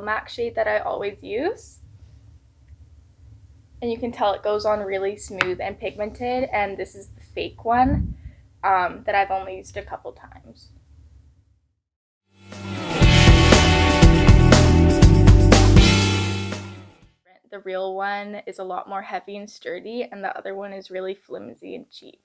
MAC shade that I always use. And you can tell it goes on really smooth and pigmented, and this is the fake one that I've only used a couple times. The real one is a lot more heavy and sturdy, and the other one is really flimsy and cheap.